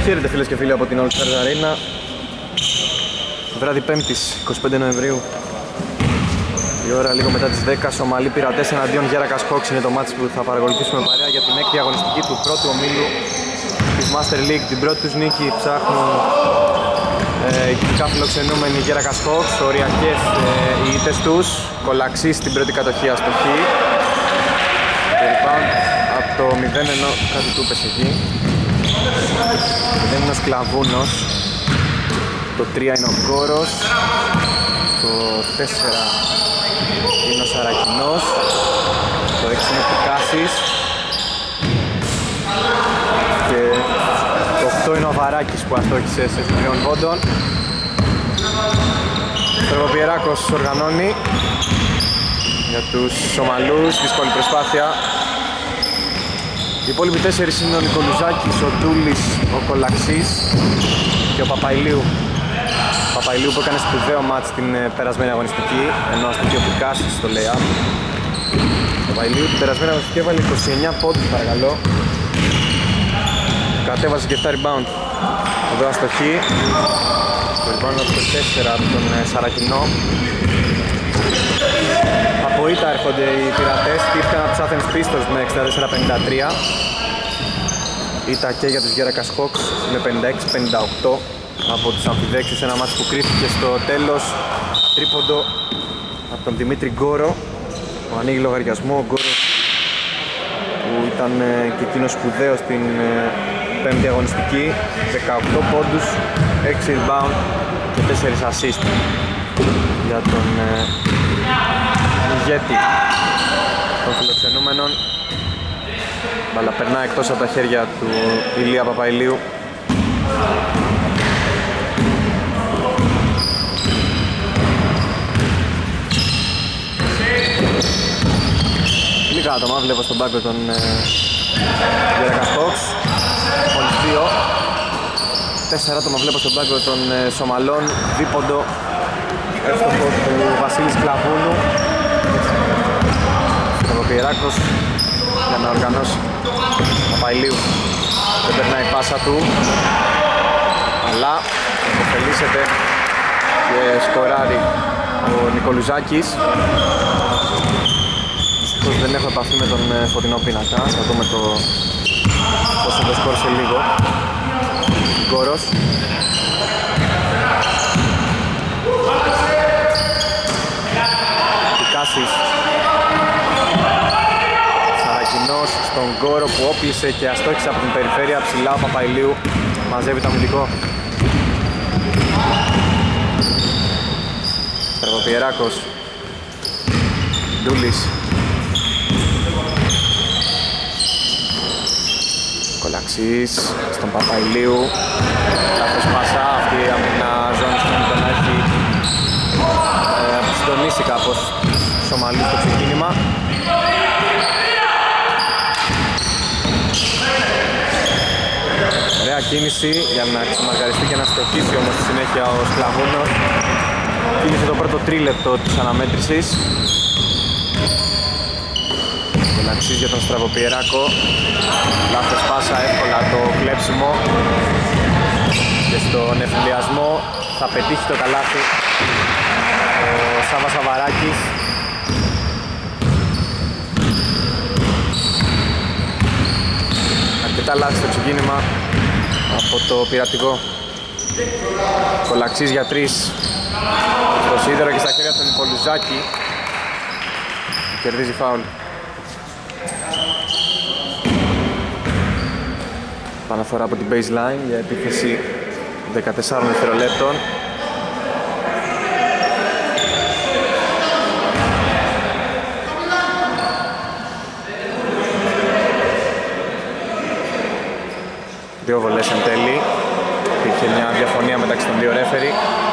Χαίρετε φίλες και φίλοι από την All Stars Arena. Βράδυ 5ης, 25 Νοεμβρίου. Η ώρα λίγο μετά τις 10. Σομαλοί Πειρατές εναντίον Γέρακας Hawks είναι το μάτς που θα παρακολουθήσουμε παρέα για την έκτη αγωνιστική του πρώτου ομίλου της Master League. Την πρώτη τους νίκη ψάχνουν ειδικά φιλοξενούμενοι Γέρακας Hawks. Οριακές οι ήττες τους. Κολαξής στην πρώτη κατοχή αστοχή. Το rebound από το 0 ενώ κάτι του έπεσε εκεί. Δεν είναι ο Σκλαβούνος. Το 3 είναι ο Γκόρος. Το 4 είναι ο Σαρακινός. Το 6 είναι ο Πικάσης. Και το 8 είναι ο Βαράκης που αστόχησε σε τριών πόντων. Ο Στρεβοπιεράκος οργανώνει για τους Σομαλούς, δύσκολη προσπάθεια. Οι υπόλοιποι 4 είναι ο Νικολουζάκης, ο Ντούλης, ο Κολαξής και ο Παπαϊλίου. Ο Παπαϊλίου που έκανε σπουδαίο μάτς την περασμένη αγωνιστική, ενώ αστοχή ο Πικάσης στο lay-up. Ο Παπαϊλίου την περασμένη αγωνιστική έβαλε 29 πόντους παρακαλώ. Κατέβασε και 7 rebound. Εδώ αστοχή. Το rebound από το 4 από τον Σαρακινό. Από ήττα έρχονται οι Πειρατές, τύχηκαν από τους Athens Pistols με 64-53. Ήττα και για τους Γέρακας Hawks με 56-58 από τους Αμφιδέξιους, ένα μάτς που κρίθηκε στο τέλος. Τρίποντο από τον Δημήτρη Γκόρο, που ανοίγει λογαριασμό. Ο Γκόρος που ήταν και εκείνος σπουδαίος στην πέμπτη αγωνιστική, 18 πόντους, 6 rebound και 4 assist για τον ηγέτη των φιλοξενούμενων. Μπάλα περνά εκτός από τα χέρια του Ηλία Παπαϊλίου. Λίγα άτομα βλέπω στον πάγκο των Γέρακας Hawks. Μόλις 2. 4 άτομα βλέπω στον πάγκο των Σομαλών. Δίποντο εύστοχο του Βασίλης Κλαβούνου. Στρεβοπιεράκος για να οργανώσει. Παπαϊλίου δεν περνάει η πάσα του, αλλά αποφελήσεται και σκοράρει ο Νικολουζάκης. Δυστυχώς δεν έχω επαφή με τον φωτεινό πίνακα, θα δούμε πώς θα το σκορ σε λίγο. Γκόρος. Πικάσης. Σαρακινός στον Γκόρο που όπλησε και αστόχησε από την περιφέρεια ψηλά. Ο Παπαϊλίου μαζεύει το αμυντικό. Στρεβοπιεράκος. Ντούλης. Κολαξής στον Παπαϊλίου. Λάθος πάσα, αυτή η αμυνά ζώνη στον να έχει αποσυντονίσει κάπως Σομαλούς στο ξεκίνημα. Ωραία κίνηση για να ξεμαρκαριστεί και να στοχίσει όμως στη συνέχεια ο Σκλαβούνος. Κίνησε το πρώτο τρίλεπτο της αναμέτρησης. Κολαξής για τον Στραβοπιεράκο. Λάθος πάσα, εύκολα το κλέψιμο. Και στον εφηλιασμό θα πετύχει το καλάθι ο Σάββας Αβαράκης. Αρκετά λάθη στο ξεκίνημα από το πειρατικό. Κολαξής για 3 στο σίδερο και στα χέρια του Νικολουζάκη. Κερδίζει φάουλ. Παναφορά από την baseline για επίθεση 14 δευτερολέπτων. Δύο βολές εν τέλει. Υπήρχε μια διαφωνία μεταξύ των δύο ρέφερι.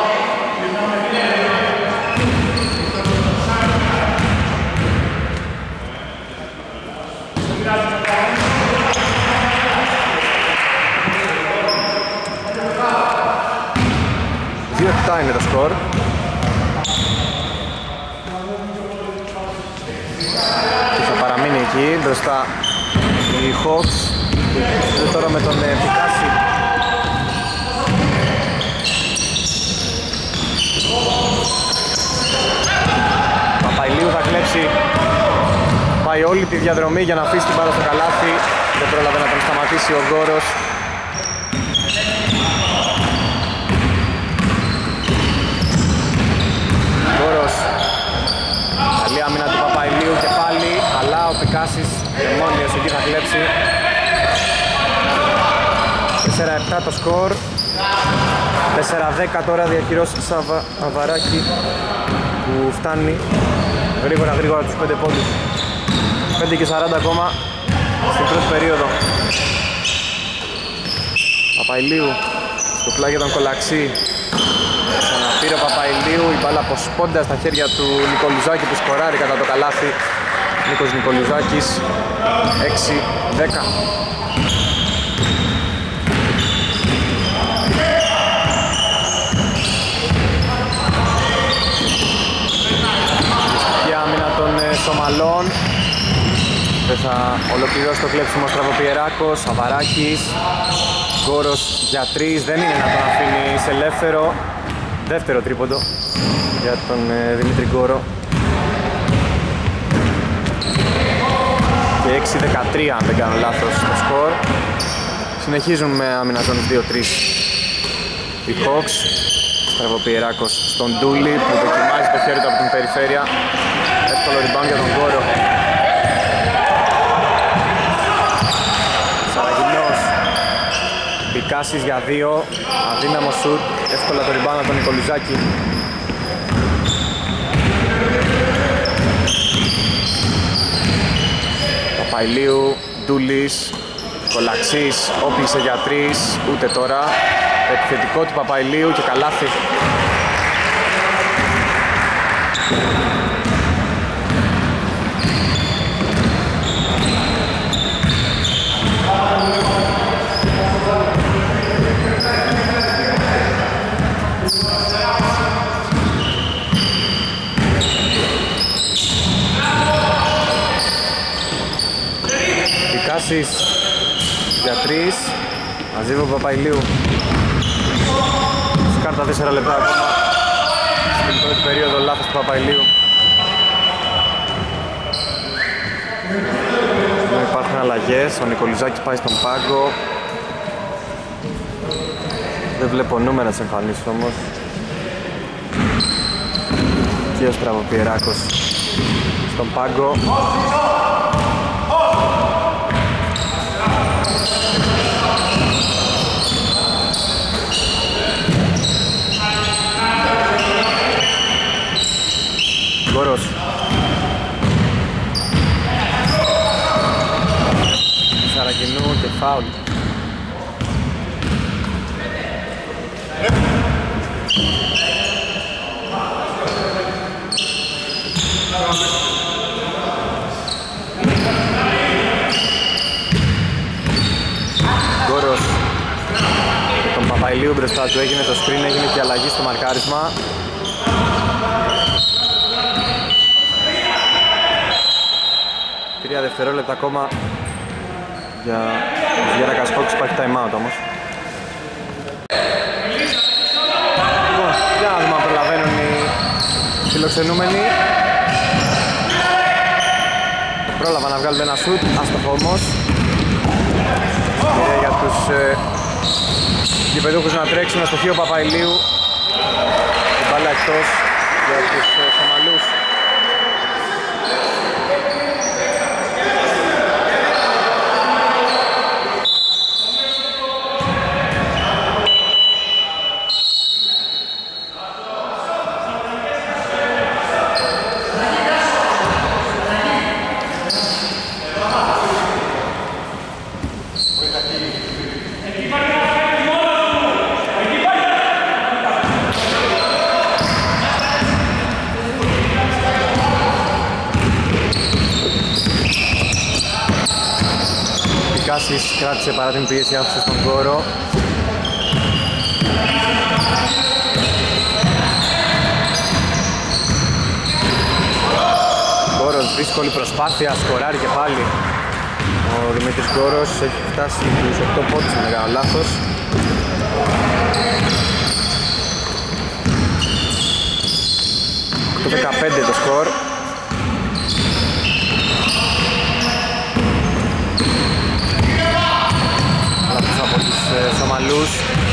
Είναι το σκορ. Και θα παραμείνει εκεί μπροστά οι Hawks. Τώρα με τον Πικάση Παπαϊλίου θα κλέψει. Πάει όλη τη διαδρομή για να αφήσει την μπάλα στο καλάθι. Δεν πρόλαβε να τον σταματήσει ο Γκόρος. Γκόρος. Καλή άμυνα του Παπαϊλίου και πάλι. Αλλά ο Πικάσης δαιμόνιος εκεί θα κλέψει. 4-7 το σκορ. 4-10 τώρα διαχειρός Αβαράκη που φτάνει γρήγορα τους 5 πόντους. 5 και 40 ακόμα στην πρώτη περίοδο. Παπαϊλίου στο πλάγι για τον Κολαξή. Ξαναπήρε ο Παπαϊλίου, η μπάλα από σπόντα στα χέρια του Νικολουζάκη που σκοράρει κατά το καλάθι. Νίκος Νικολουζάκης 6-10. Σομαλών. Δεν θα ολοκληρώσει το κλέψιμο Στραβοπιεράκος. Αβαράκης. Γκόρος για 3. Δεν είναι να τον αφήνει σε ελεύθερο. Δεύτερο τρίποντο για τον Δημήτρη Γκόρο. Και 6-13 αν δεν κάνω λάθος το σκορ. Συνεχίζουν με άμυνα των 2-3 οι Hawks. Στραβοπιεράκος στον Ντούλη που δοκιμάζει το χέρι του από την περιφέρεια. Εύκολο rebound για τον Γκόρο. Σαραγινός. Πικάσης για 2. Αδύναμο σουτ. Εύκολα το rebound από τον Νικολουζάκη. Παπαϊλίου. Ντούλης. Κολαξής. Όπλησε για 3. Ούτε τώρα. Επιθετικό του Παπαϊλίου και καλάθι. Πικάσης για 3. Μαζεύει ο Παπαϊλίου. Σκάρτα 4 λεπτά ακόμα στην πρώτη περίοδο, λάθος του Παπαϊλίου. Υπάρχουν αλλαγές, ο Νικολουζάκης πάει στον πάγκο. Δεν βλέπω νούμερα της εμφανίσεις όμως. Και ο Στραβοπιεράκος στον πάγκο. Γκόρος. Σαρακινού και φάουλ. Γκόρος. Και τον Παπαϊλίου μπροστά του έγινε το screen, έγινε και αλλαγή στο μαρκάρισμα. Δευτερόλεπτα ακόμα για Γέρακας Hawks, υπάρχει time out όμως. Λοιπόν, για να δούμε αν προλαβαίνουν οι φιλοξενούμενοι. Πρόλαβα να βγάλουν ένα σουτ, άστοχο όμως. Και για τους γηπεδούχους να τρέξουν, στο χείο Παπαϊλίου. Η μπάλα εκτός για τους Σομαλούς. Κράτησε παρά την πίεση, άφησε στον Γκόρο. Γκόρος, δύσκολη προσπάθεια, σκοράρει και πάλι. Ο Δημήτρης Γκόρος έχει φτάσει τους 8 πόντους, αν δεν κάνω λάθος. Το 15 το σκορ. Σομαλούς.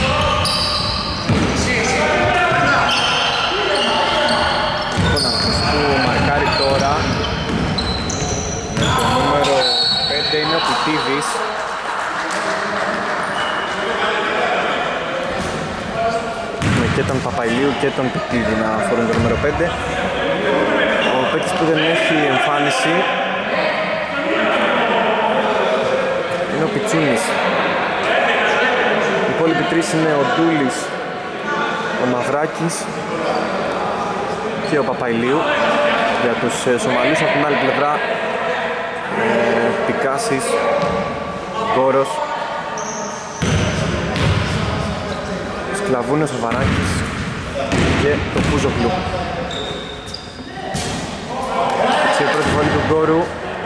Λοιπόν, αυτός που μαρκάρει τώρα το νούμερο 5 είναι ο Πιτίδης. Με και τον Παπαϊλίου και τον Πιτίδη να φορούν το νούμερο 5. Ο παίκτης που δεν έχει εμφάνιση είναι ο Πιτσούνης. Οι υπόλοιποι τρεις είναι ο Ντούλης, ο Μαυράκης και ο Παπαϊλίου. Για τους Σομαλούς από την άλλη πλευρά Πικάσης, Γκόρος, Σκλαβούνιος, ο Βαράκης και το Πούζογλου. Η πρώτη βολή του Γκόρου.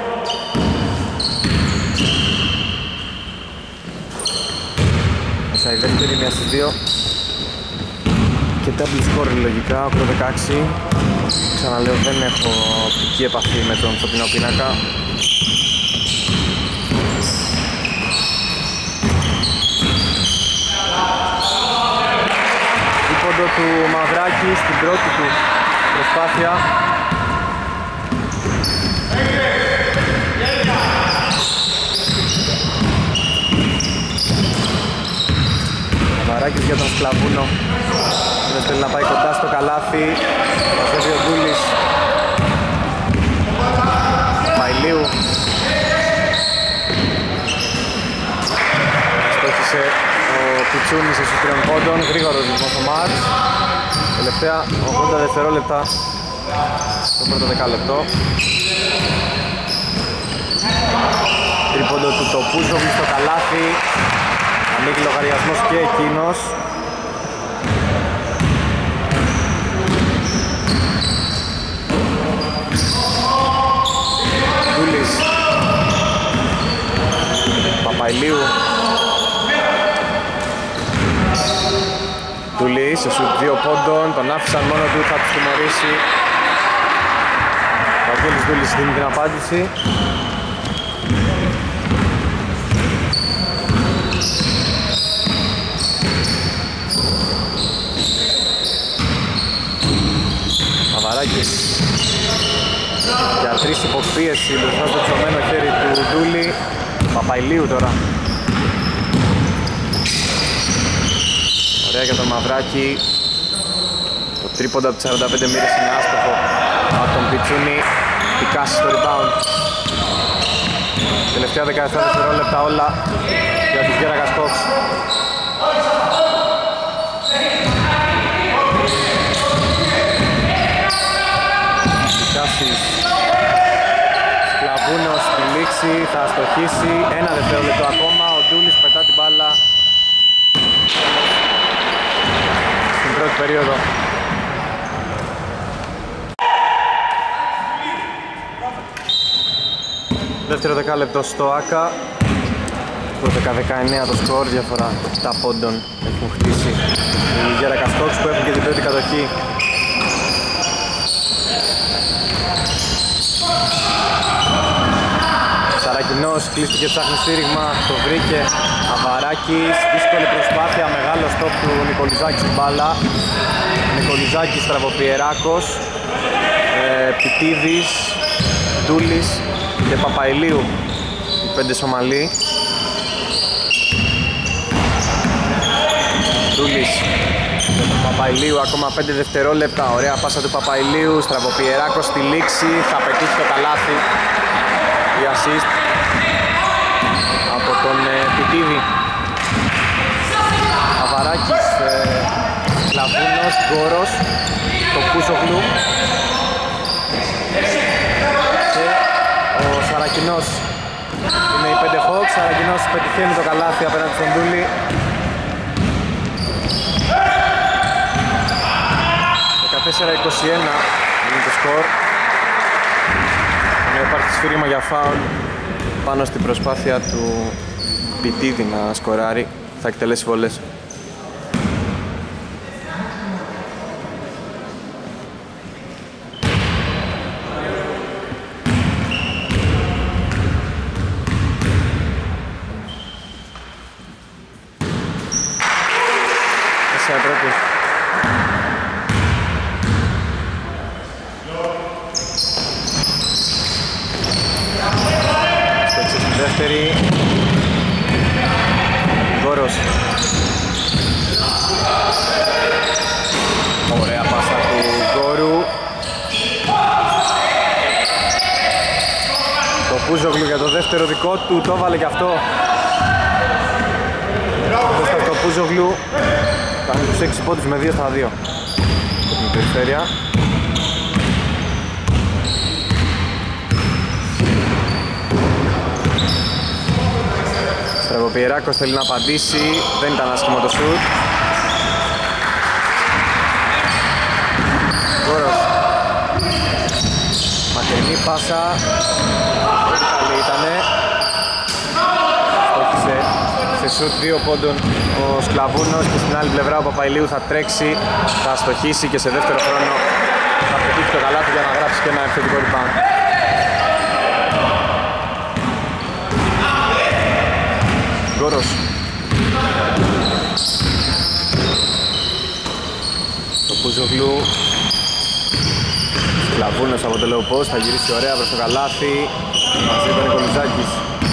Μέσα η δεύτερη, μία στις δύο. Και double score λογικά, 8-16. Ξαναλέω, δεν έχω οπτική επαφή με τον φωτεινό πίνακα. Τρίποντο του Μαυράκη στην πρώτη του προσπάθεια. Μαυράκης για τον Σκλαβούνο. Δεν θέλει να πάει κοντά στο καλάθι. Μαζεύει ο Γκούλης. Μαϊλίου. Στόχισε ο Πιτσούνης στους 3 πόντων. Γρήγορος λοιπόν στο μάτς. Τελευταία 80 δευτερόλεπτα στο πρώτο δεκάλεπτο. Τρίποντο του Τοπούζογλου στο καλάθι. Ανοίγει λογαριασμός και εκείνος. Ντούλης. Παπαϊλίου. Ντούλης, σε σουτ 2 πόντων, τον άφησαν μόνο του, θα τους τιμωρήσει. Ο Αγγέλης Ντούλης δίνει την απάντηση. Μαυράκης για 3 υποπίεση μπροστά στο ψωμένο χέρι του Ντούλη. Παπαϊλίου τώρα. Ωραία για τον Μαυράκη. Το τρίποντα από 45 μοίρες είναι άστοχο από τον Πιτσούνη. Πικάσει στο rebound. Τελευταία 17 δευτερόλεπτα όλα για τους Γέρακας Hawks. Σκλαβούνος στη λήξη, θα αστοχίσει. 1 δευτερόλεπτο ακόμα. Ο Ντούλης πετά την μπάλα στην πρώτη περίοδο. Δεύτερο δεκάλεπτο στο ΆΚΑ. Το 10-19 το σκορ, διαφορά 7 πόντων έχουν χτίσει οι Γέρακας Hawks που έχουν και την πρώτη κατοχή. Σαρακινός κλείστηκε, ψάχνει στήριγμα, το βρήκε. Αβαράκης, δύσκολη προσπάθεια, μεγάλο στόπ του Νικολιζάκη στην μπάλα. Νικολιζάκης, Στραβοπιεράκος, Πιτίδης, Ντούλης και Παπαϊλίου, οι 5 Σομαλοί. Ντούλης με τον Παπαϊλίου, ακόμα 5 δευτερόλεπτα, ωραία πάσα του Παπαϊλίου. Στραβοπιεράκος στη λήξη, θα πετύχει το καλάθι. Η assist από τον Πιτίδη. Αβαράκης, Λαβούνος, Γκόρος, το Πούσογλου και ο Σαρακινός. Είναι οι 5 Hawks, Σαρακινός πετυχαίνει το καλάθι απέναντι στον Ντούλη. 14-21 είναι το σκορ. Υπάρχει σφύριγμα για φάουλ πάνω στην προσπάθεια του Πιτίδη να σκοράρει. Θα εκτελέσει βολές. δεύτερη. Γκόρος. Ωραία πάσα του Γκόρου. Το Πούζογλου για το δεύτερο δικό του, το έβαλε και αυτό. Το Πούζογλου κάνει τους 6 πόντους με 2-2 στην περιφέρεια. Στραβοπιεράκος θέλει να απαντήσει, δεν ήταν άσχημο το σουτ. Γκόρος. Μακρινή πάσα, πολύ καλή ήτανε. Στόχισε σε σουτ 2 πόντων ο Σκλαβούνος και στην άλλη πλευρά ο Παπαϊλίου θα τρέξει, θα στοχίσει και σε δεύτερο χρόνο θα πετύχει το καλάθι για να γράψει και ένα επιθετικό rebound. Γκόρος. Το Πούζογλου. Σκλαβούνος από το low post, θα γυρίσει ωραία προς το καλάθι. Μαζί τον Νικολουζάκης.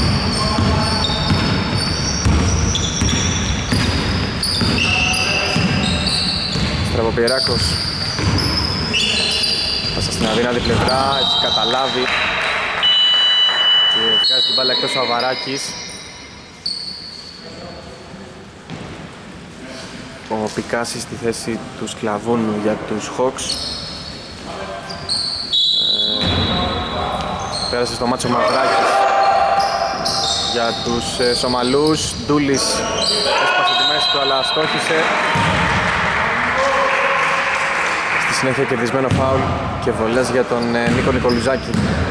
Στραβοπιεράκος. Πάσα στην αδύνατη πλευρά, έχει καταλάβει και βγάζει την μπάλα εκτός ο Αβαράκης. Ο Πικάσης στη θέση του Σκλαβούνου για τους Hawks. Πέρασε στο μάτσο Μαυράκης για τους Σομαλούς. Ντούλης έσπασε τη μέση του αλλά στόχισε. Στη συνέχεια κερδισμένο φάουλ και βολές για τον Νίκο Νικολουζάκη.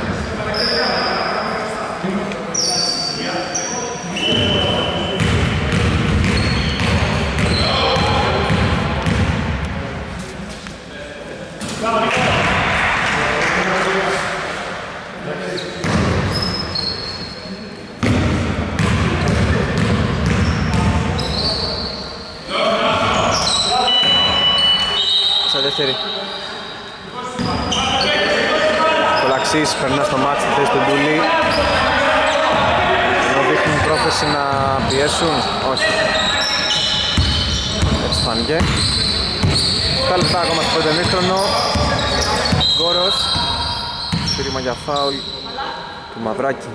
Δεύτερη. Ο Λαξής περνά στο μάτς στη θέση του Ντούλη. Ενώ δείχνουν πρόθεση να πιέσουν, όχι. Έτσι φάνηκε. 7 λεπτά ακόμα στο πρώτο ημίχρονο. Γκόρος. Σφύριμα για φάουλ του Μαυράκη.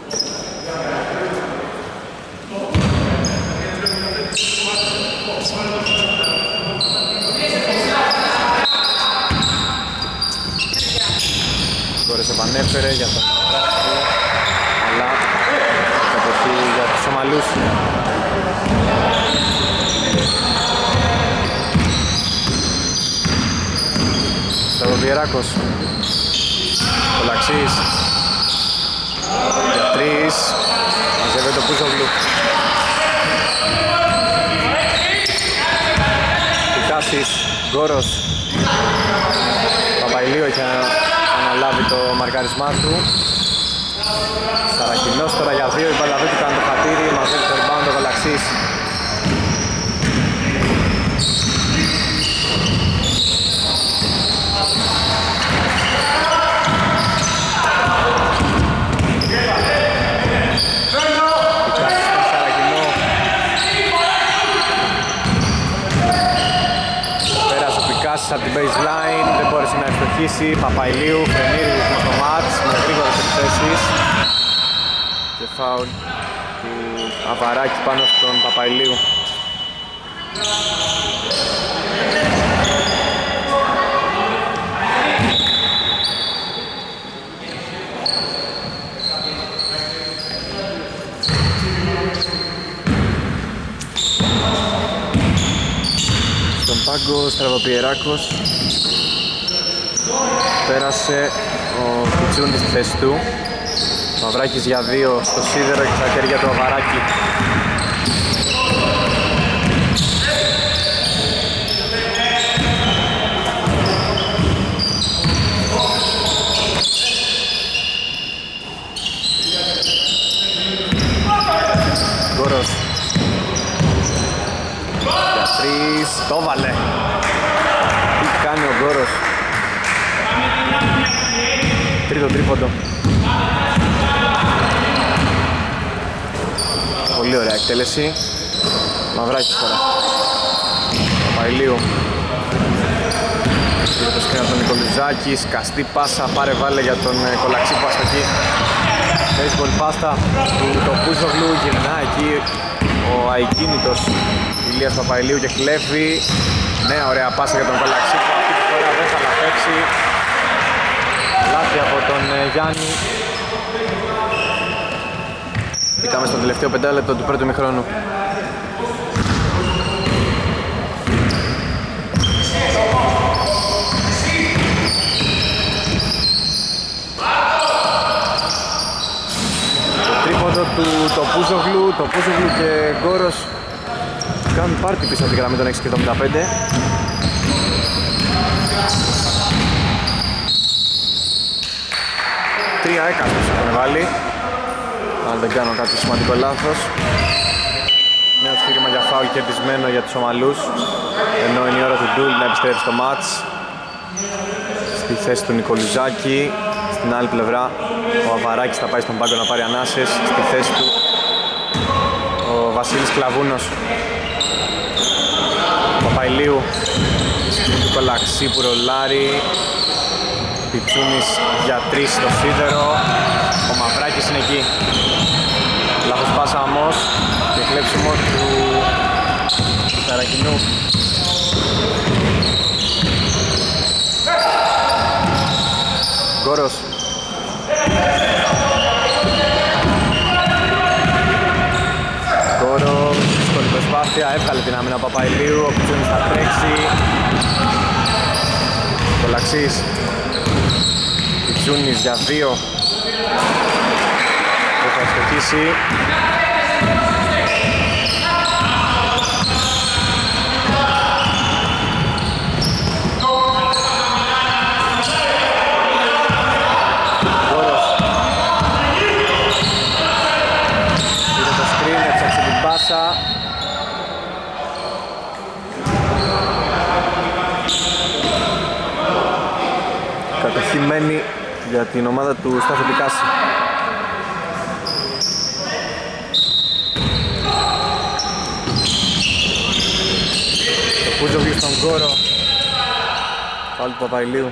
Γκόρος επανέφερε για τον Μαυράκη, αλλά κατοχή για τους Σομαλούς. Στραβοπιεράκος. Ο Λαξής. Για 3. Μαζεύει το Πούζογλου. Πικάσης. Γκόρος. Παπαϊλίου έχει αναλάβει το μαρκαρισμά του. Σαρακινός τώρα για 2. Η μπάλα του κάνει το χατήρι. Μαζεύει το rebound ο Λαξής. Από την baseline, δεν μπόρεσε να ευστοχίσει. Παπαϊλίου, φρενήρι ρυθμό στο μάτς με γρήγορες επιθέσεις και φάουλ του Αβαράκη πάνω στον Παπαϊλίου. Πάγκο, Στραβοπιεράκος. Πέρασε ο Πιτσούνης στη θέση του. Μαυράκης για 2 στο σίδερο και στα χέρια του Αβαράκη. Γκόρος. Για 3, το βάλε. Τι κάνει ο Γκόρος. Τρίτο τρίποντο. Πολύ ωραία εκτέλεση. Μαυράκης τώρα. Παπαϊλίου. Πήρε το σκριν από τον Νικολουζάκη. Σκαστή πάσα, πάρε βάλε για τον Κολαξή που αστοχεί. Baseball πάστα του Τοπούζογλου. Γυρνά εκεί ο αικίνητος Ηλίας Παπαϊλίου και κλέβει. Νέα ωραία πάσα για τον Κολαξή που αυτή τη φορά δεν θα λαθέψει. Λάθη από τον Γιάννη. Μπήκαμε στο τελευταίο 5 λεπτό του πρώτου ημιχρόνου. Το τρίποντο του Τοπούζογλου και Γκόρος κάνουν πάρτι πίσω από τη γραμμή των 6,75. Τρία έκαστος έχουν βάλει, αν δεν κάνω κάποιο σημαντικό λάθος. Νέο σφύριγμα για φάουλ κερδισμένο για τους Ομαλούς, ενώ είναι η ώρα του Ντούλ να επιστρέψει στο μάτς στη θέση του Νικολουζάκη. Στην άλλη πλευρά ο Αβαράκης θα πάει στον πάγκο να πάρει ανάσες. Στη θέση του ο Βασίλης Κλαβούνος. Παπαϊλίου του Κολαξή που ρολάρει. Πιτσούνης για 3 στο σίδερο. Ο Μαυράκης είναι εκεί. Λάθος πάσα όμως και κλέψιμο του Ταρακινού. Γκόρος. Γκόρος, δύσκολη προσπάθεια, έβγαλε την άμυνα Παπαϊλίου, ο Πιτσούνης θα τρέξει. Κολαξής. Πιτσούνης για 2. Δεν θα αστοχίσει. Κατοχημένη για την ομάδα του Στάθη Πικάση. Το Πούζογλου στον Γκόρο. Φάουλ του Παπαϊλίου.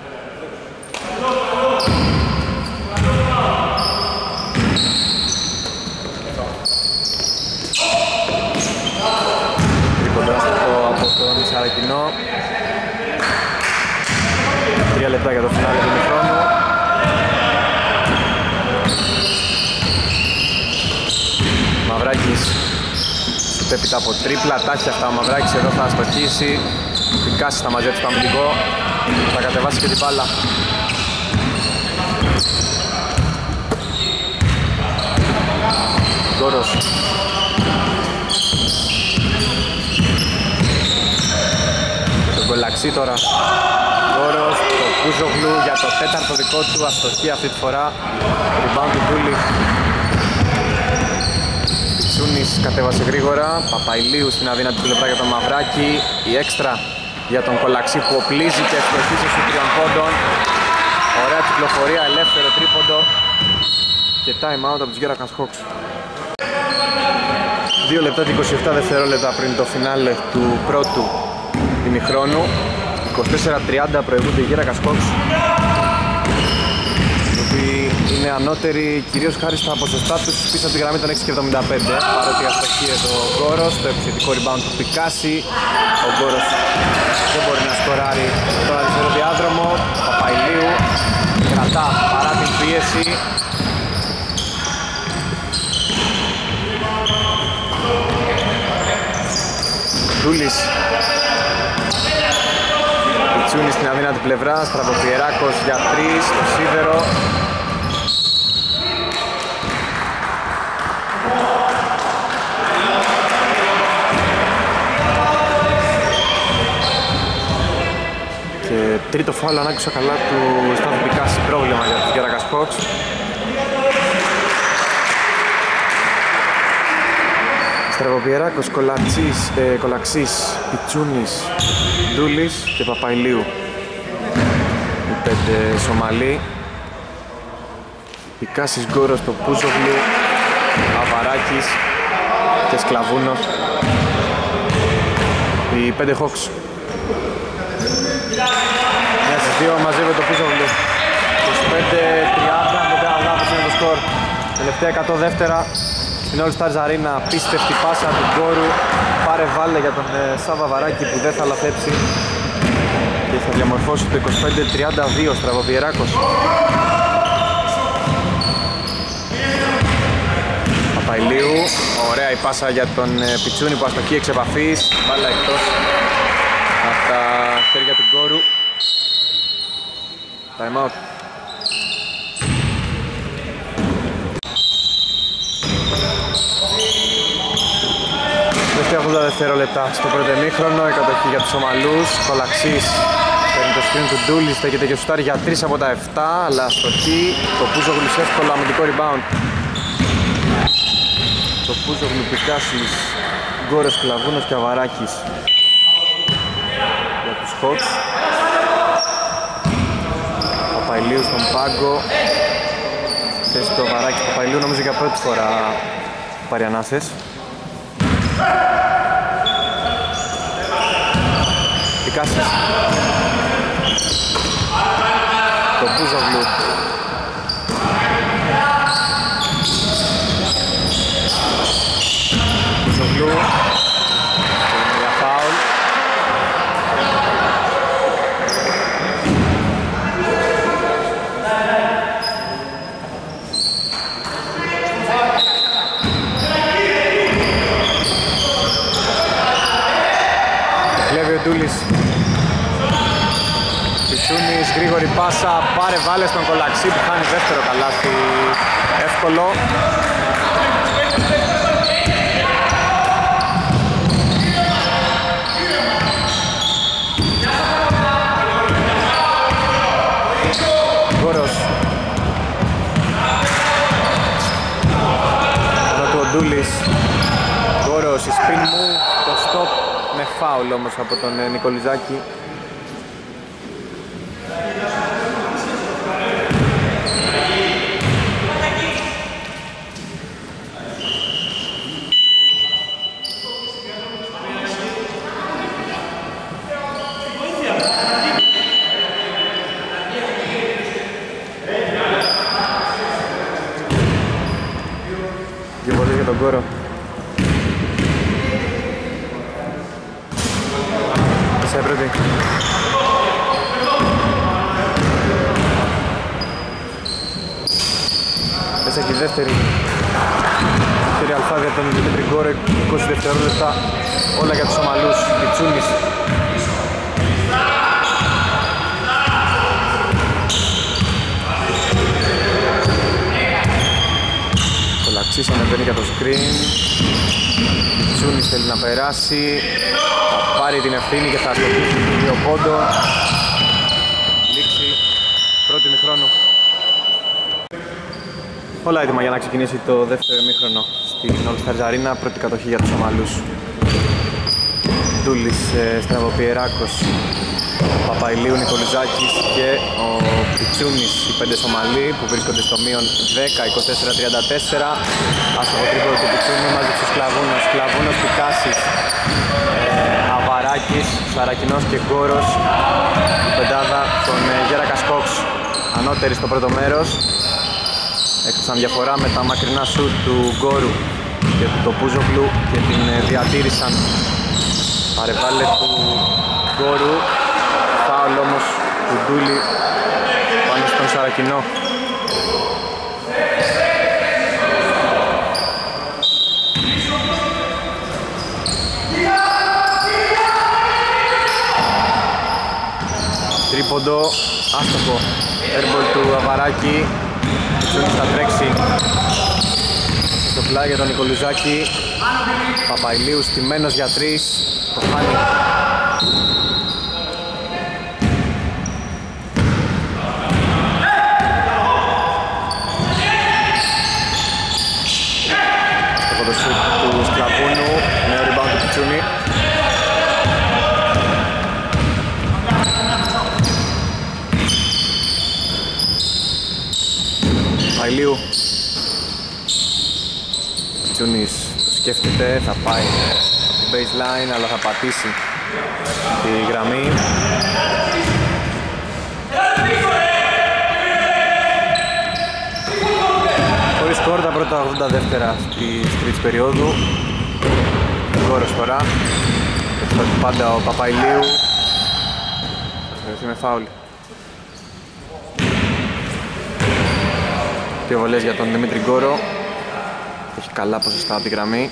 Από τον Σαρακινό. 3 λεπτά για το φινάλε του ημιχρόνου. Μαυράκης έπειτα από τρίπλα, τάχει αυτά ο Μαυράκης, εδώ θα αστοχίσει. Πικάσης θα μαζέψει το αμυντικό, θα κατεβάσει και την μπάλα. Γκόρος. Τον Κολαξή τώρα. Γκόρος, το Πούζογλου για το 4ο δικό του, αστοχή αυτή τη φορά. Rebound του Τούλη. Πιτσούνης κατέβασε γρήγορα. Παπαϊλίου στην αδύνατη πλευρά για τον Μαυράκη. Η έξτρα για τον Κολαξή που οπλίζει και ευστοχίζει στους 3 πόντων. Ωραία κυκλοφορία, ελεύθερο τρίποντο. Και time out από τους Γέρακας Hawks. 2 λεπτά και 27 δευτερόλεπτα πριν το φινάλε του πρώτου ημιχρόνου. 24-30 προηγούνται οι Γέρακας Hawks, οι οποίοι είναι ανώτεροι κυρίως χάρη στα ποσοστά τους πίσω από τη γραμμή των 6,75. Παρότι αστοχεί εδώ ο Γκόρος, το επιθετικό rebound του Πικάση. Ο Γκόρος δεν μπορεί να σκοράρει τον αριστερό διάδρομο. Παπαϊλίου κρατά παρά την πίεση. Δούλης. Πιτσούνης στην αδύνατη πλευρά, Στραβοπιεράκος για 3 στο σίδερο. Και τρίτο φάουλ, αν άκουσα καλά, του Στάθου Πικάση, πρόβλημα για τους Γέρακας Hawks. Στραβοπιεράκος, Κολαξής, Πιτσούνης, Ντούλης και Παπαϊλίου. Οι 5 Σομαλοί. Πικάσης, Γκόρος, το Πούζογλου, Αβαράκης και Σκλαβούνος. Οι 5 Hawks. Μια στις 2 μαζεύει το Πούζογλου. 25-30, ποτέ λάθος είναι το σκορ. Τελευταία 100 δεύτερα στην All Stars Arena. Πίστευτη πάσα του Γκόρου. Πάρε βάλε για τον Σάβα Βαράκη που δεν θα λαθέψει και θα διαμορφώσει το 25-32 Στραβοπιεράκος. Παπαϊλίου, ωραία η πάσα για τον Πιτσούνι που αστοχεί εξ επαφής. Μπάλα εκτός από τα χέρια του Γκόρου. Time out. Τελευταία 80 δευτερόλεπτα στο πρώτο ημίχρονο, η κατοχή για τους Ομαλούς. Κολαξής παίρνει το screen του Ντούλη, στέκεται και σουτάρει για 3 από τα 7, αλλά αστοχή. Το Πούζογλου εύκολο αμυντικό rebound. Το Πούζογλου, Πικάσης, Γκόρος, Κλαβούνος και Αβαράκης για τους Hawks. Παπαϊλίου στον πάγκο. Θέση του Αβαράκης. Παπαϊλίου νομίζω για πρώτη φορά πάρει ανάσες. Πικάσης. Το Πούζογλου. Πούζογλου. Για φάουλ. Κλέβει ο Ντούλης. Πιτσούνης, γρήγορη πάσα, πάρε βάλε στον Κολαξί που χάνει δεύτερο καλάθι. Εύκολο. Γκόρος. Εδώ του ο Ντούλης. Γκόρος, η spin move, το stop με φάουλ όμως από τον Νικολιζάκη. Δύο βολές για τον Γκόρο. Σε πρώτη. Μέσα και η δεύτερη. Κύριε Αλφάδη από τον Δημήτρη Γκόρο, 20 δευτερόλεπτα. Όλα για τους Ομαλούς. Πιτσούνης. Κολαξής ανεβαίνει για το screen. Πιτσούνης θέλει να περάσει. Θα πάρει την ευθύνη και θα αστοχίσει 2 πόντων. Λήξη πρώτου ημιχρόνου. Όλα έτοιμα για να ξεκινήσει το δεύτερο ημίχρονο στην All Stars Arena. Πρώτη κατοχή για τους Ομαλούς. Ντούλης, Στραβοπιεράκος, Παπαϊλίου, Νικολιζάκης και ο Πιτσούνης, οι 5 Σομαλοί που βρίσκονται στο μείον 10, 24-34. Άστοχο τρίποντο του Πιτσούνη, μαζί τους Σκλαβούνος, Σκλαβούνος, Πικάσης, Αβαράκης, Σαρακινός και Γκόρος. Η πεντάδα των Γέρακας Hawks ανώτερη στο πρώτο μέρος. Έκτισαν διαφορά με τα μακρινά σουτ του Γκόρου και του Πούζογλου και την διατήρησαν. Παρεβάλλε του Γκόρου, φάουλ όμως του Ντούλη πάνω στον Σαρακινό. Τρίποντο, άστοχο, airball του Αβαράκη. Πιτσούνης θα τρέξει στο πλάι για τον Νικολιζάκη. Παπαϊλίου στημένος για 3, το χάνει. Στο κοντοσούτ του Σκλαβούνου, νέο rebound του Πιτσούνη. Παπαϊλίου. Πιτσούνης, το σκέφτεται, θα πάει στην baseline αλλά θα πατήσει τη γραμμή. Χωρίς σκορ τα πρώτα 80 δεύτερα της τρίτης περίοδου. Γκόρος τώρα. Εξωτερεί πάντα ο Παπαϊλίου. Θα θεωρηθεί με φάουλ. Δύο βολές για τον Δημήτρη Γκόρο. Έχει καλά ποσοστά από τη γραμμή.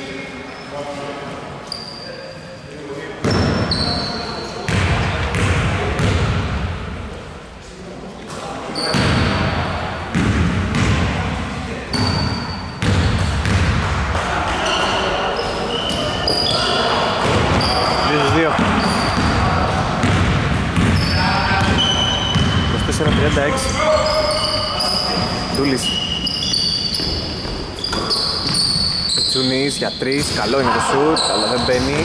Τούλης Πιτσούνης για 3, καλό είναι το σουτ, αλλά δεν μπαίνει.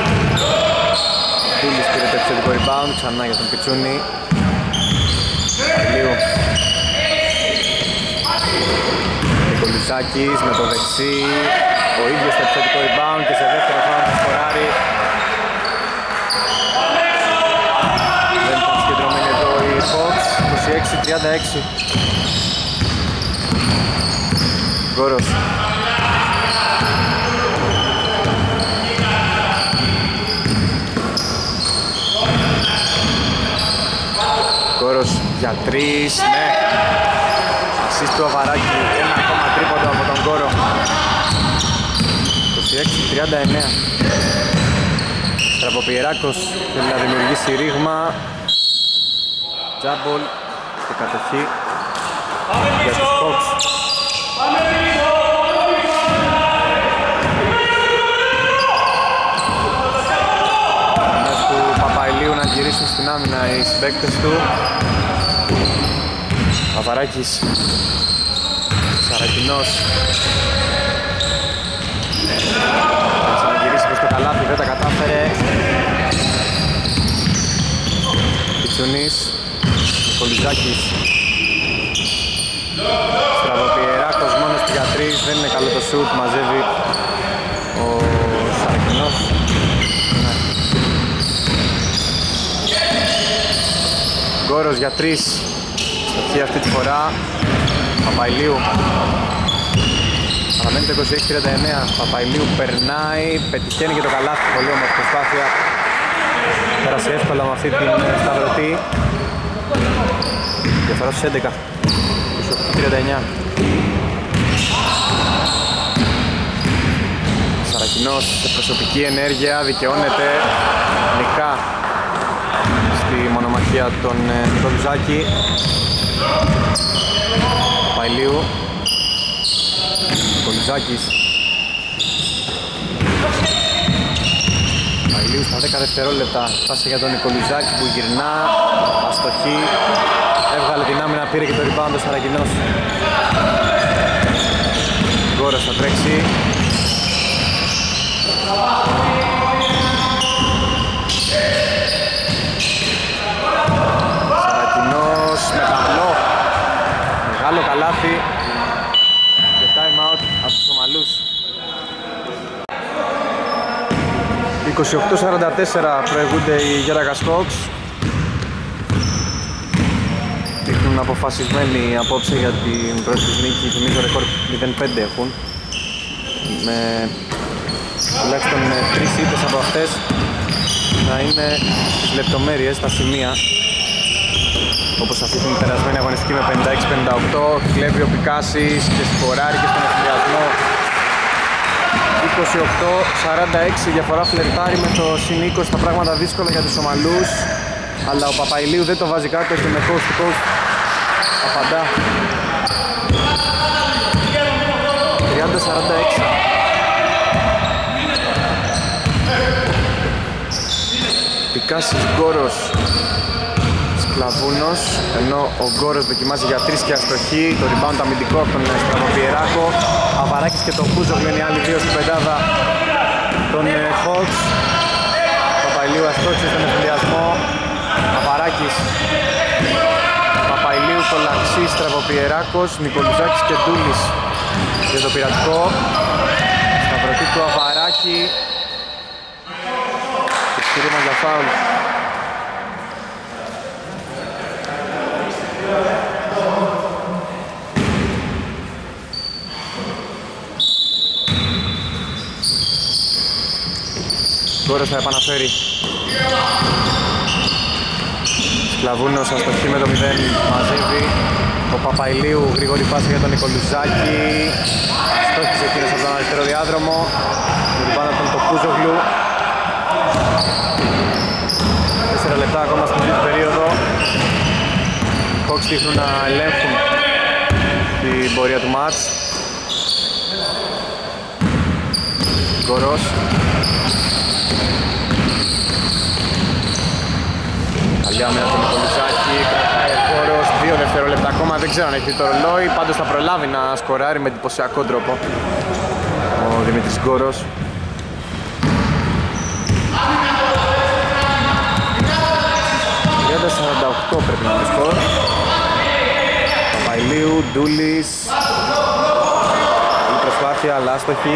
Τούλης πήρε το επιθετικό rebound, ξανά για τον Πιτσούνη. Λίγο Νικολουζάκης με το δεξί, ο ίδιος το επιθετικό rebound και σε δεύτερο χρόνο θα σκοράρει. Δεν ήταν συγκεντρωμένοι εδώ οι Fox, 26-36. Γκόρος. Γκόρος για 3, ναι. Ασίστ του Αβαράκη, ένα ακόμα τρίποντο από τον Γκόρο. 26-39. Στραβοπιεράκος θέλει να δημιουργήσει ρήγμα. Τζάμπολ και κατοχή για τους Fox. Να γυρίσουν στην άμυνα οι συμπαίκτες του. Παπαράκης, Σαρακινός. Θα να γυρίσει προς το καλάθι, δεν τα κατάφερε. Πιτσουνής, Νικολουζάκης. Στραβοπιεράκος μόνος του για 3, δεν είναι καλό το σουτ, μαζεύει ο Σαρακινός. Γκόρος για 3, στοχή αυτή τη φορά. Παπαϊλίου. Παραμένει το 26-39. Παπαϊλίου περνάει, πετυχαίνει και το καλάθι. Πολύ όμορφη προσπάθεια. Πέρασε εύκολα με αυτή την σταυρωτή. Διαφορά στους 11. 28-39. Σαρακινός σε προσωπική ενέργεια, δικαιώνεται. Νικά στη μονομαχία των Νικολουζάκη. Παπαϊλίου. Νικολουζάκης. Παπαϊλίου στα 10 δευτερόλεπτα. Πάσε για τον Νικολουζάκη που γυρνά. Αστοχή. Έβγαλε την άμυνα, πήρε και το rebound ο Σαρακινός. Γκόρος θα τρέξει. Σαρακινός με ταυλό. Μεγάλο καλάθι. Και time out από τους Ομαλούς. 28-44 προηγούνται οι Γέρακας Hawks. Δείχνουν αποφασισμένοι απόψε για την πρώτη τους νίκη. Θυμίζω ρεκόρ 0-5 έχουν. Με τουλάχιστον 3 ήττες από αυτές να είναι στις λεπτομέρειες, στα σημεία. Όπως αυτή την περασμένη αγωνιστική με 56-58. Κλέβει ο Πικάσης και σκοράρει και στον ευθυριασμό. 28-46, διαφορά φλερτάρει με το συν 20, τα πράγματα δύσκολα για τους Ομαλούς. Αλλά ο Παπαϊλίου δεν το βάζει κάτω και με coast to coast απαντά. 30-46. Πικάσης, Γκόρος, Σκλαβούνος, ενώ ο Γκόρος δοκιμάζει για 3 και αστοχή. Το rebound αμυντικό από τον Στραβοπιεράκο. Αβαράκης και το Κούζογλου είναι οι άλλοι δύο στην πεντάδα των Hawks. Παπαϊλίου αστόχησε στον ευθυνδιασμό. Αβαράκης, Παπαϊλίου, Κολαξής, Στραβοπιεράκος, Νικολουζάκης και Ντούλης για το πειρατικό. Σταυρωτή του Αβαράκη. Και σκυρίμα για φάουλ. Γκόρος θα επαναφέρει. Σκλαβούνος αστοχή με το 0, μαζεύει ο Παπαϊλίου, γρήγορη πάση για τον Νικολουζάκη. Αστόχησε εκείνος από τον αριστερό διάδρομο. Με την πάνω τον Κούζογλου. 4 λεπτά ακόμα στην τρίτη περίοδο. Οι Hawks δείχνουν να ελέγχουν την πορεία του μάτς. Γκόρος. Καλή άμυνα του Νικολουζάκη, κρατάει ο Γκόρος, 2 δευτερόλεπτα ακόμα, δεν ξέρω αν έχει το ρολόι, πάντως θα προλάβει να σκοράρει με εντυπωσιακό τρόπο ο Δημήτρης Γκόρος. 30-48 πρέπει να είναι το σκορ. Παπαϊλίου, Ντούλης, καλή προσπάθεια, αλλά άστοχη.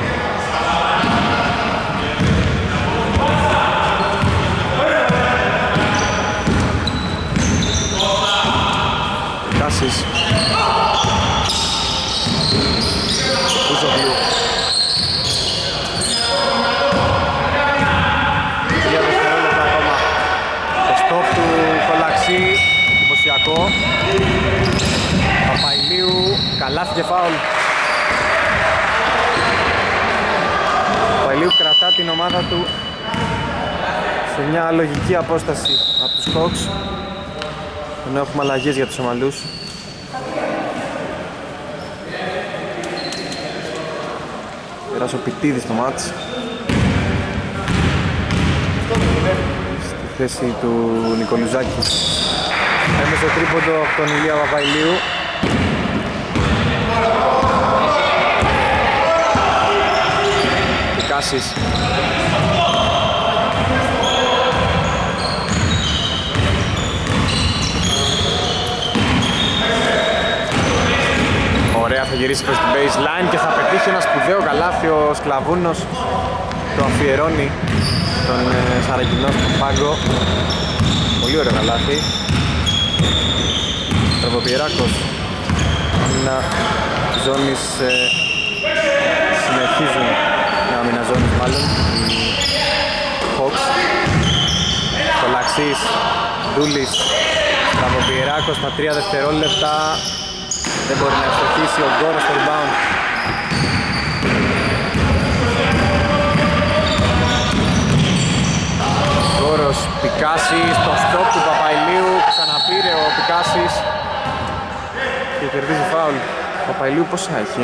Κάσης. Κούζογλου. 3 δευτερόλεπτα ακόμα. Το στόπ του Κολαξή, εντυπωσιακό. Παπαϊλίου, καλάθι και φάουλ. Παπαϊλίου κρατά την ομάδα του σε μια λογική απόσταση από τους Hawks. Ενώ έχουμε αλλαγές για τους Ομαλούς. Πέρασε ο Πιτίδης στο μάτς. Στη θέση του Νικολουζάκη. Έμεσε τρίποντο από τον Ηλία Παπαϊλίου. Κάσης. Ωραία, θα γυρίσει προς την baseline και θα πετύχει ένα σπουδαίο καλάθι. Ο Σκλαβούνος το αφιερώνει τον Σαρακινό στον πάγκο. Πολύ ωραίο καλάθι. Τραβοπιεράκος. Άμυνα ζώνης, συνεχίζουν μια άμυνα ζώνης μάλλον οι Hawks. Κολαξής, Ντούλης, Τραβοπιεράκος στα 3 δευτερόλεπτα. Δεν μπορεί να ευστοχίσει ο Γκόρος στο rebound. Γκόρος, Πικάσης, στο stop του Παπαϊλίου, ξαναπήρε ο Πικάσης και κερδίζει φάουλ. Ο Παπαϊλίου πόσα έχει?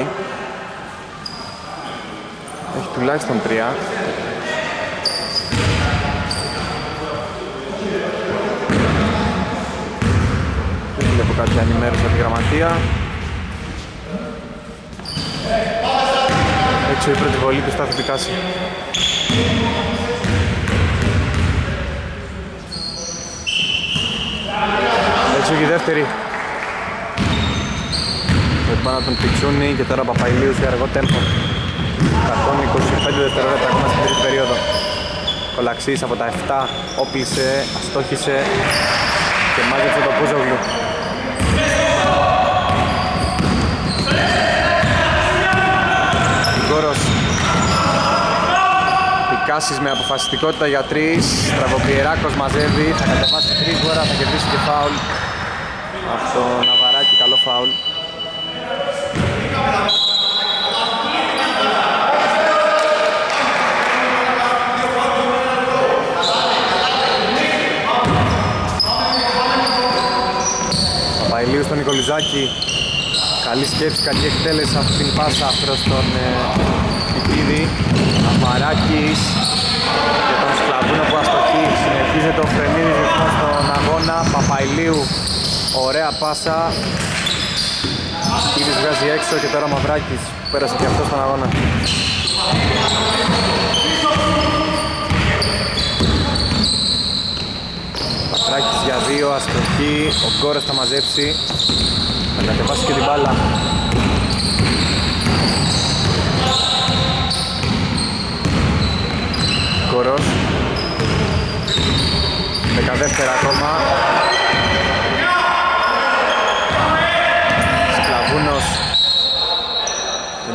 Έχει τουλάχιστον 3. Δεν βλέπω κάποια ενημέρωση από τη γραμματεία. Έξω η πρώτη βολή του Στάθη Πικάση. Έξω και η δεύτερη. Πάνω τον Πιτσούνι και τώρα Παπαϊλίου σε αργό τέμπο. 125 δευτερόλεπτα ακόμα στην τρίτη περίοδο. Κολαξής από τα 7 όπλησε, αστόχησε και μάζεψε το Κούζογλου. Γκόρος. Πικάσης με αποφασιστικότητα για 3. Τραβοπιεράκος μαζεύει, θα κατεβάσει γρήγορα, θα κερδίσει και φάουλ από τον Ναβαράκη, καλό φάουλ. Παπαϊλίου στον Νικολουζάκη. Καλή σκέψη, καλή εκτέλεση από την πάσα προς τον Πιτίδη. Αβαράκης και τον Σκλαβούνο που αστοχεί. Συνεχίζεται ο Φρενίδης λοιπόν στον αγώνα. Παπαϊλίου, ωραία πάσα. Πιτίδης βγάζει έξω και τώρα Μαυράκης πέρασε και αυτό στον αγώνα. Πατράκης για 2, αστοχή, ο Γκόρος θα μαζέψει, θα κατεβάσει και την μπάλα.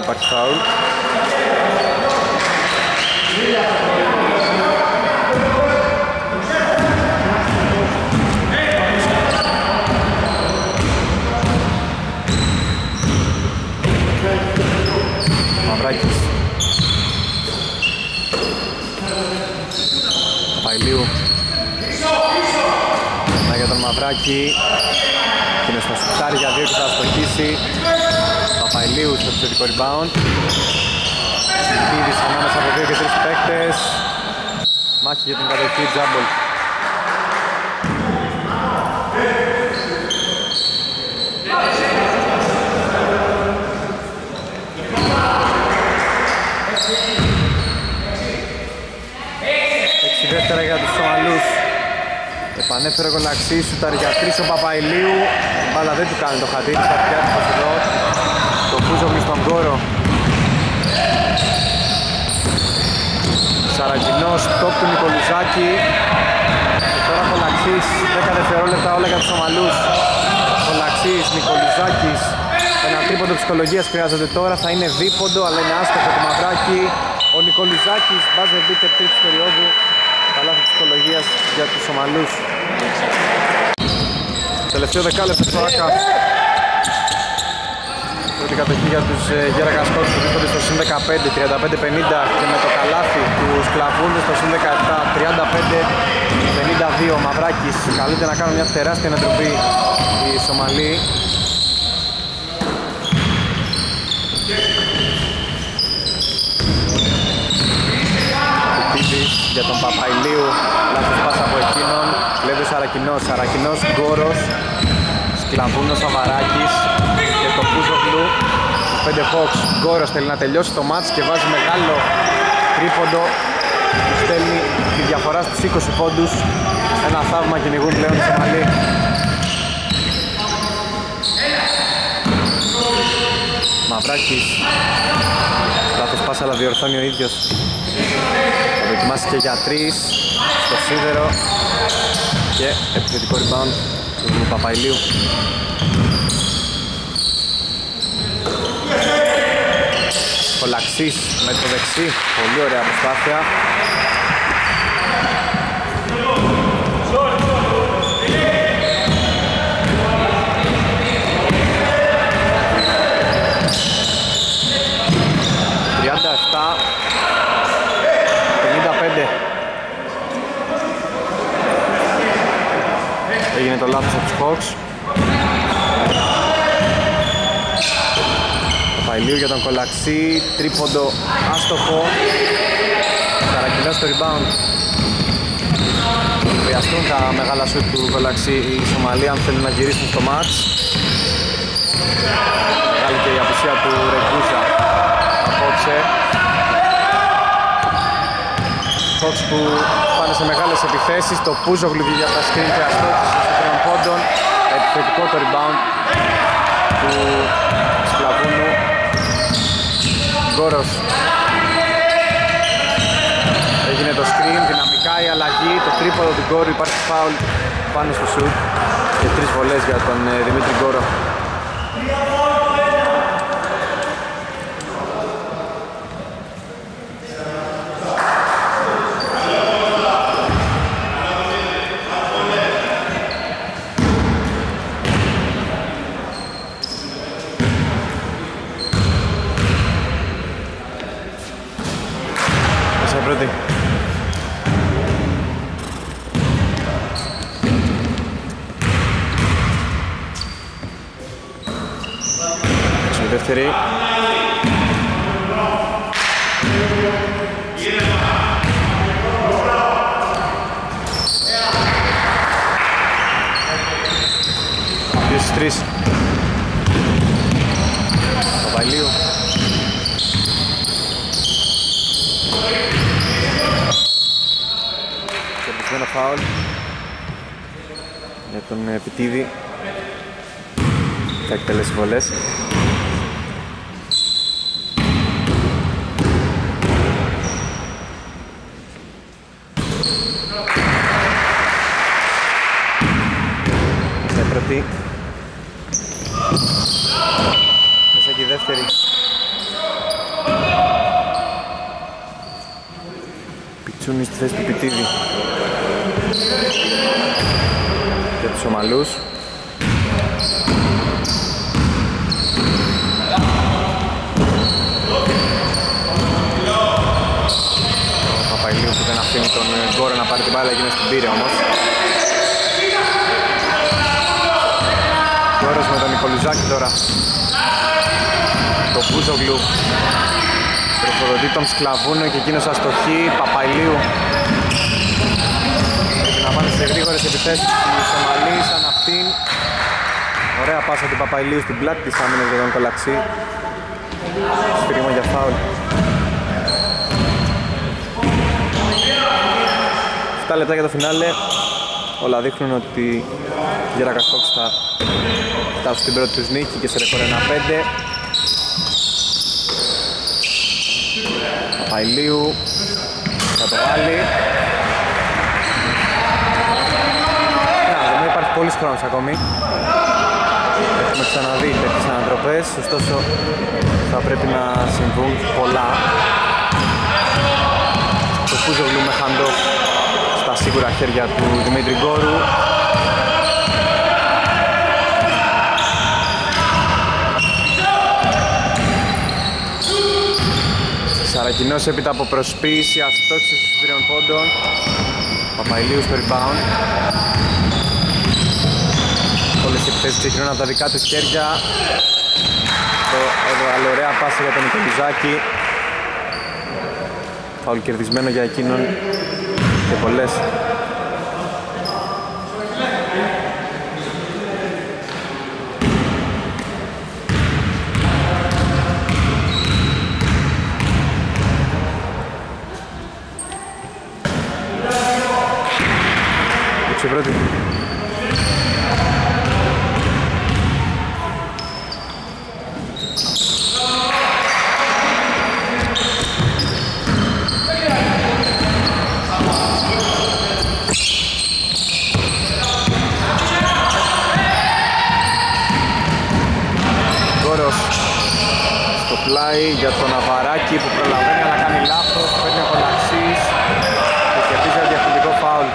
υπάρχει φάουλ. Μαυράκης. Παπαϊλίου. Να για τον Μαυράκη. Και είναι στο σουτάρι για 2 και θα αστοχίσει. Παπαϊλίου στο επιθετικό rebound. Πίδης ανάμεσα από 2 και 3 παίκτες. Μάχη για την κατοχή, τζάμπολ. Δεύτερα για τους Σομαλούς. Επανέφερε ο Κολαξής, σουτάρει για 3 ο Παπαϊλίου. Αλλά δεν του κάνει το χατήρι, στα πια του εδώ. Το Κούζογλου στον κόρο. Σαρακινός, τόπ του Νικολουζάκη. Και τώρα Κολαξής, 10 δευτερόλεπτα όλα για τους Σομαλούς. Κολαξής, Νικολουζάκης. Ένα τρίποντο ψυχολογίας χρειάζεται τώρα, θα είναι δίποντο, αλλά είναι άστοχο το Μαυράκι. Ο Νικολουζάκης, μπάζερ μπίτερ τρίτης περίοδου. Καλάθι ψυχολογίας για τους Σομαλούς. Τελευταίο δεκάλεπτο στο ΆΚΑ. Πρώτη κατοχή για τους Γέρακας Χόξ που βρίσκονται στο συν 15, 35-50 και με το καλάθι τους κλαβούνται στο συν 17, 35-52. Μαυράκης καλείται να κάνουν μια τεράστια ανατροπή οι Σομαλοί. Για τον Παπαϊλίου, λάθος πάσα από εκείνον. Κλέβει ο Σαρακινός, Σαρακινός, Γκόρος, Σκλαβούνος, Σαβαράκης και το Κούζογλου. 5 Fox, Γκόρος θέλει να τελειώσει το μάτς και βάζει μεγάλο τρίποντο που στέλνει τη διαφορά στους 20 πόντους. Ένα θαύμα κυνηγούν πλέον οι Σομαλοί. Μαυράκης, λάθος πάσα αλλά διορθώνει ο ίδιος. Θα δοκιμάσει και για 3 στο σίδερο και επιθετικό rebound του Παπαϊλίου. Κολαξής με το δεξί, πολύ ωραία προσπάθεια. Έγινε το λάθος από τους Hawks. Παπαϊλίου για τον Κολαξή, τρίποντο άστοχο. Καρακινός στο rebound. Χρειαστούν τα μεγάλα σουτ του Κολαξή οι Σομαλοί αν θέλουν να γυρίσουν στο μάτς. Μεγάλη και η απουσία του Ρεκούζα απόψε. Hawks που πάνε σε μεγάλες επιθέσεις, το Πούζογλου για τα screen και αστόχηση των πόντων. Επιθετικό το rebound του Σκλαβούνου. Γκόρος. Έγινε το screen, δυναμικά η αλλαγή, το τρίποδο του Γκόρου, υπάρχει φάουλ πάνω στο σουτ και 3 βολές για τον Δημήτρη Γκόρο. Πρώτη. Στη δεύτερη. Δύο στις 3. Παπαϊλίου. Κερδισμένο φάουλ για τον Επιτίδη. Θα εκτελέσει βολές. Στην πρώτη. Μέσα και η δεύτερη. Πιτσούνι στη θέση του Πιτίδη για τους Ομαλούς. Ο Παπαϊλίου που δεν αφήνει τον Γκόρο να πάρει την μπάλα, εκείνος την πήρε όμως. Γκόρος με τον Νικολουζάκη τώρα. Το Μπούζογλου τροφοδοτεί τον Σκλαβούνο και εκείνος αστοχεί. Παπαϊλίου πρέπει να πάνε σε γρήγορες επιθέσεις του Σομαλή σαν αυτήν. Ωραία πάσα του Παπαϊλίου στην πλάτη της άμυνας για τον Κολαξή. Σφύριγμα για φάουλ. 7 λεπτά για το φινάλε. Όλα δείχνουν ότι οι Γέρακας Fox θα φτάσουν στην πρώτη τους νίκη και σε ρεκόρ 1-5. Παπαϊλίου θα το βάλει. Δεν υπάρχει πολύς χρόνος ακόμη. Έχουμε ξαναδεί τέτοιες ανατροπές, ωστόσο θα πρέπει να συμβούν πολλά. Το Πούζογλου με χαντό στα σίγουρα χέρια του Δημήτρη Γκόρου. Σαρακινός έπειτα από προσποίηση, αστόχησε στους 3 πόντων. Παπαϊλίου στο rebound. Όλες οι επιθέσεις ξεκινούν από τα δικά της χέρια. Το έβγαλε ωραία πάσα για τον Νικολουζάκη. Φάουλ κερδισμένο για εκείνον και πολλές. Πρώτη. Γκόρος στο πλάι για τον Αβαράκη που προλαβαίνει αλλά κάνει λάθος, παίρνει ο Κολαξής και κερδίζει ένα διαφορετικό φάουλ.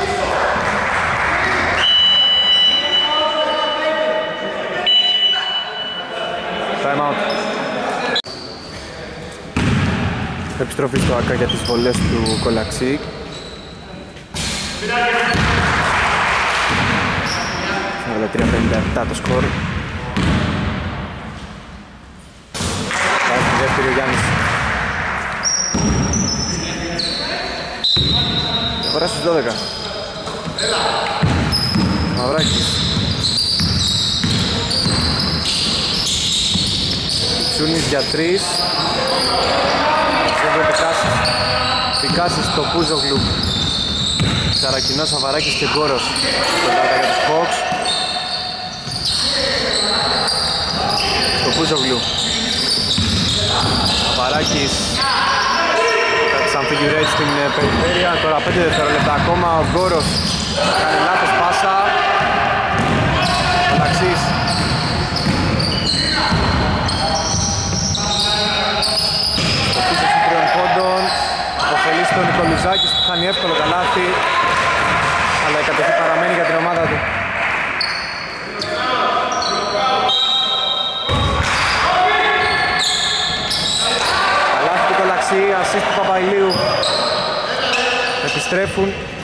Επιστροφή στο ΑΚΑ για τις βολές του Κολαξή. 43-57 το σκορ. Βάζει δεύτερη ο Γιάννης. Φορά στους 12. Μαυράκης. Τσούνης για 3. Πικάσεις στο Πούζογλου. Σαρακινός, Αβαράκης και Γκόρος. Το δάτα για τους Fox. Στο Πούζογλου. Αβαράκης σαν figure eight στην περιφέρεια. Τώρα 5 δευτερόλεπτα ακόμα. Ο Γκόρος κάνει λάθος πάσα. Κολαξής. Ωφελεί στον Νικολουζάκης που χάνει εύκολο καλάθι, αλλά η κατοχή παραμένει για την ομάδα του. Καλάθι του Κολαξή, ασίστ του Παπαϊλίου. Επιστρέφουν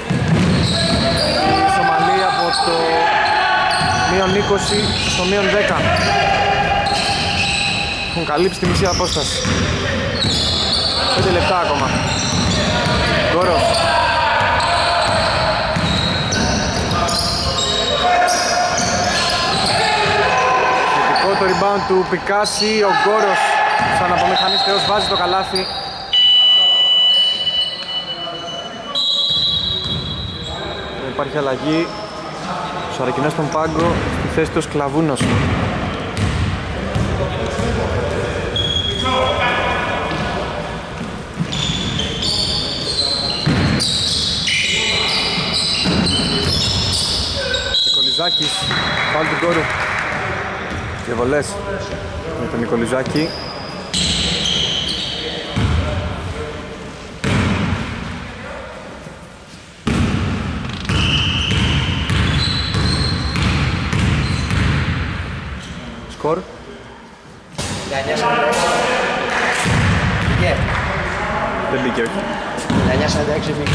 οι Σομαλοί από το μείον 20 στο μείον 10. Έχουν καλύψει τη μισή απόσταση. 5 λεπτά ακόμα. Γκόρος. Θετικό το rebound του Πικάση. Ο Γκόρος σαν απομηχανής θεός βάζει το καλάθι. Υπάρχει αλλαγή. Σαρακινός στον πάγκο. Στη θέση του Σκλαβούνος. Νικολουζάκης, φάουλ του Γκόρου. Και βολές με τον Νικολουζάκη. σκορ. 19-46. Δεν μπήκε, όχι. 19-46 μπήκε.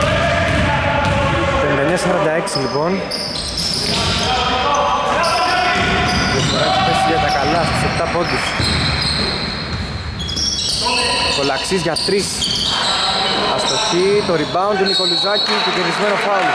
59-46 λοιπόν. Διαφορά έχει πέσει για τα καλά στους 7 πόντους. Κολαξής για 3. Αστοχή, το rebound του Νικολιζάκη και κερδισμένο φάουλ.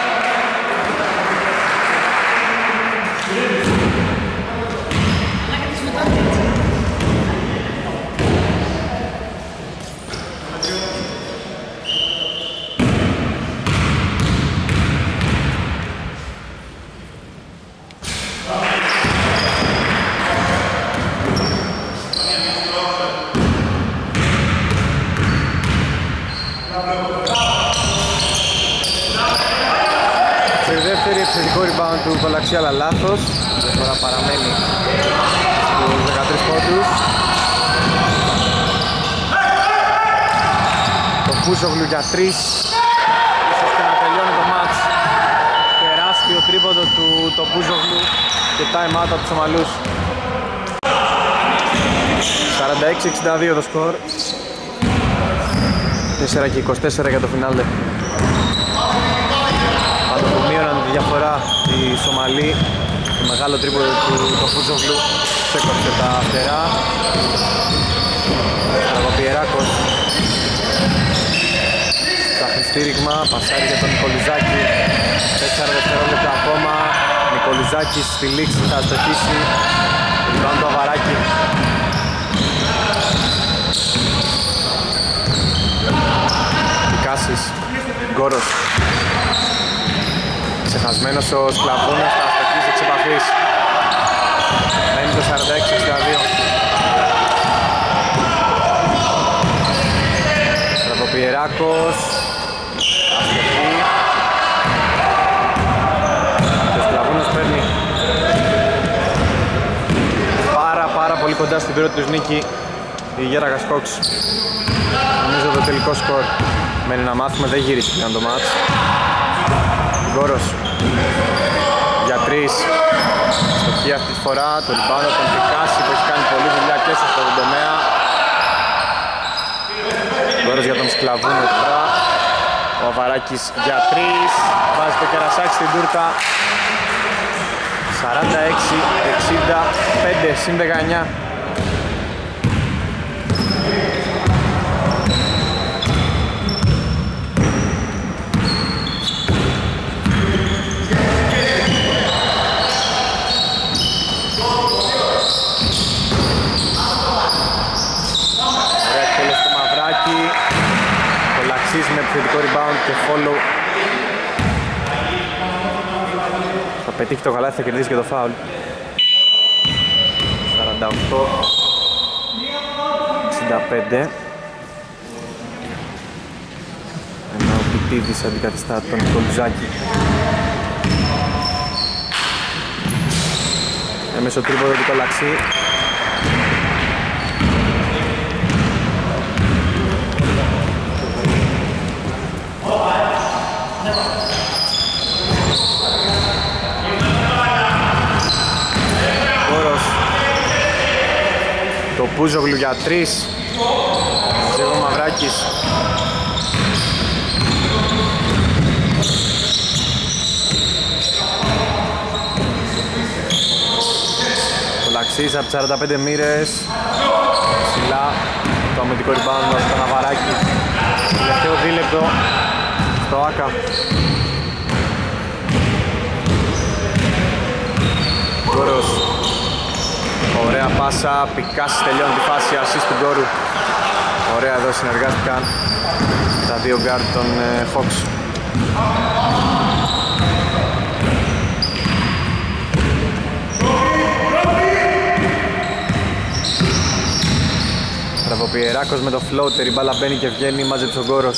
Επιθετικό rebound του Κολαξή, αλλά λάθος. Τώρα παραμένει στους 13 πόντους. Το Πούζογλου για 3. Ίσως και να τελειώνει το μάτς. Τεράστιο τρίποντο του το Πούζογλου και time out από τους Ομαλούς. 46-62 το σκορ. 4 και 24 για το φινάλε. Μείωναν τη διαφορά οι Σομαλοί. Το μεγάλο τρίποντο του Πούζογλου ξέκοψε τα φτερά. Στραβοπιεράκος ψάχνει στήριγμα, πασάρει για τον Νικολιζάκη. 4 δευτερόλεπτα ακόμα. Νικολιζάκης στη λήξη θα αστοχίσει. Λιβάν το Αβαράκι. Πικάσης, Γκόρος. Ξεχασμένος ο Σκλαβούνας, θα αστοχίσει εξ επαφής. Μένει το 46-62. Στραβοπιεράκος. Αστοχή. Και ο Σκλαβούνας παίρνει πάρα πολύ κοντά στην πρώτη τους νίκη η Γέραγας Hawks. Νομίζω το τελικό σκορ. Μένει να μάθουμε, δεν γύρισε πλέον το μάτς. Γκόρος για 3. Στοχή αυτή τη φορά, το rebound τον Πικάση που έχει κάνει πολλή δουλειά και σε αυτόν τον τομέα. Γκόρος για τον Σκλαβούνο τώρα. Ο Αβαράκης για 3. Βάζει το κερασάκι στην τούρτα. 46-65 συν 19. Με επιθετικό rebound και follow. Θα πετύχει το καλάθι, θα κερδίσει και το foul. 48-65. Ενώ ο Πιτίδης αντικαθιστά τον Νικολιζάκη. Έμεσο τρίποδο του Κολαξή. Το Πούζογλου για 3. Ζέγο Μαυράκης. Το Λαξής από τις 45 μοίρες. Ψηλά το αμυντικό rebound μας στον Αβαράκη. Τελευταίο δίλεπτο στο Άκα. Γκόρος. Ωραία πάσα, Πικάσης τελειώνει τη φάση, assist του Γκόρου. Ωραία εδώ συνεργάστηκαν τα δύο guard των Hawks. Στραβοπιεράκος με το floater, η μπάλα μπαίνει και βγαίνει, μάζεψε ο Γκόρος.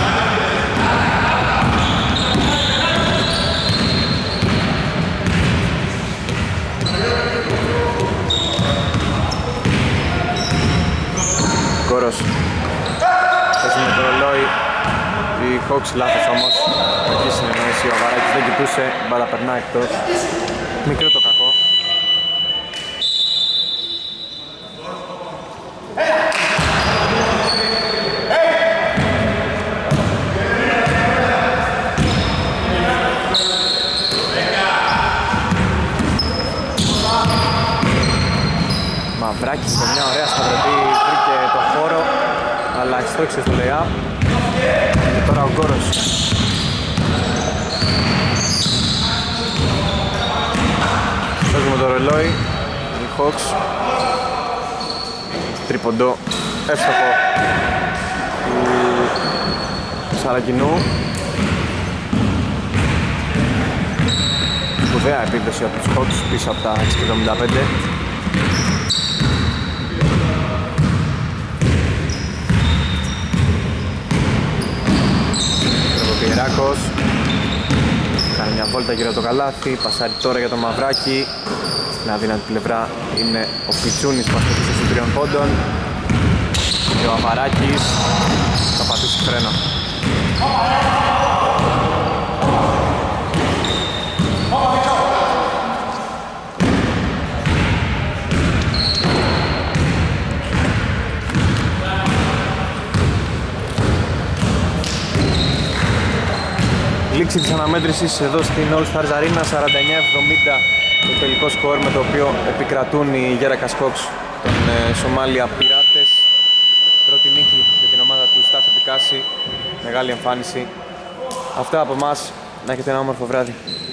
Γκόρος. Πέσει με το ρολόι. Οι Hawks λάθος όμως. Εκεί συνεννόηση, ο Αβαράκης δεν κοιτούσε, η μπάλα περνά εκτός. Μικρό το κακό. στρώξε στο lay-up. Και τώρα ο Γκόρος. Παίζουμε το ρολόι. Οι Hawks. Τρίποντο. Εύστοχο του Σαρακινού. Σπουδαία επίδοση από τους Hawks πίσω από τα 6,75. Τρεβοπιεράκος κάνει μια βόλτα γύρω από το καλάθι, πασάρει τώρα για το Μαυράκι. Στην αδύνατη πλευρά είναι ο Πιτσούνης που αστοχήσε στους 3 πόντων. Και ο Αβαράκης θα πατήσει φρένο. Λήξη της αναμέτρησης εδώ στην All Stars Arena, 49-70 το τελικό σκορ με το οποίο επικρατούν οι Γέρακας Hawks των Σομάλια Πειράτες. Πρώτη νίκη για την ομάδα του Στάθη Πικάση, μεγάλη εμφάνιση. Αυτά από εμάς, να έχετε ένα όμορφο βράδυ.